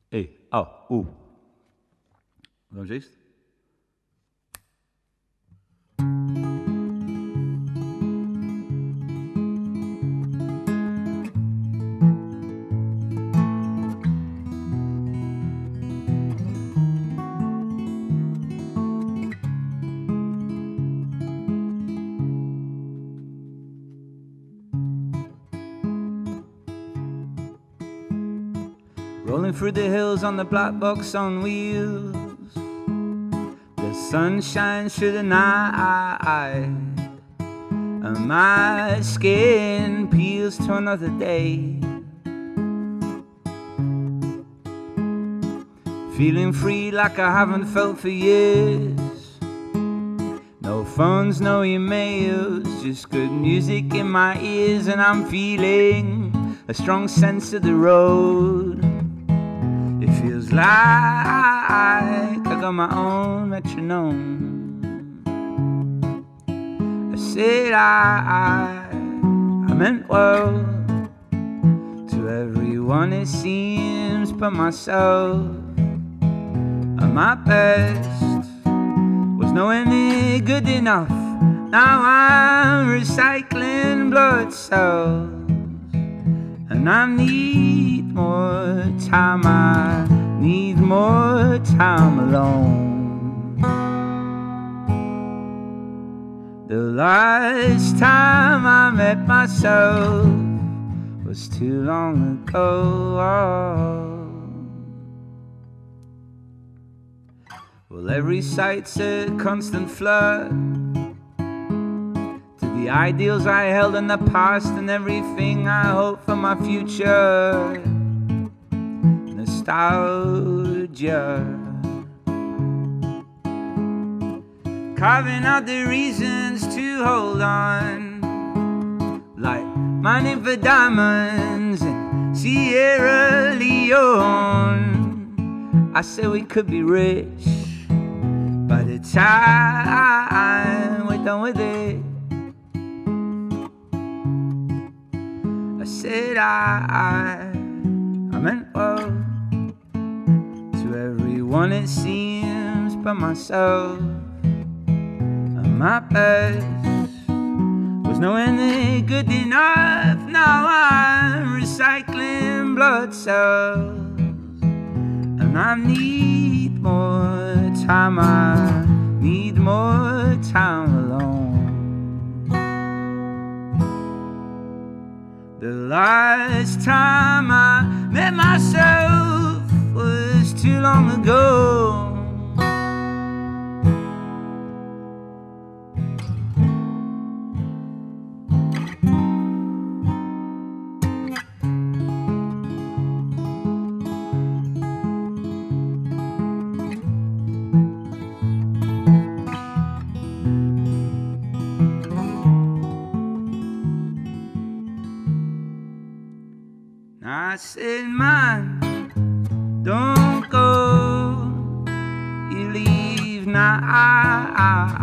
Ei, Vamos a isto? Rolling through the hills on the black box on wheels. The sun shines through the night, and my skin peels to another day. Feeling free like I haven't felt for years. No phones, no emails, just good music in my ears. And I'm feeling a strong sense of the road. It feels like I got my own metronome. I said I meant well to everyone it seems but myself. And my best was nowhere near good enough. Now I'm recycling blood cells, and I need more time, I need more time alone. The last time I met myself was too long ago. Well, every sight's a constant flirt to the ideals I held in the past and everything I hope for my future. Nostalgia, carving out the reasons to hold on, like mining for diamonds in Sierra Leone. I said we could be rich by the time we're done with it. I said I meant well to everyone it seems but myself. And my best was nowhere near good enough. Now I'm recycling blood cells, and I need more time, I need more time alone. The last time I met myself was too long ago. I said, man, don't go, you leave now.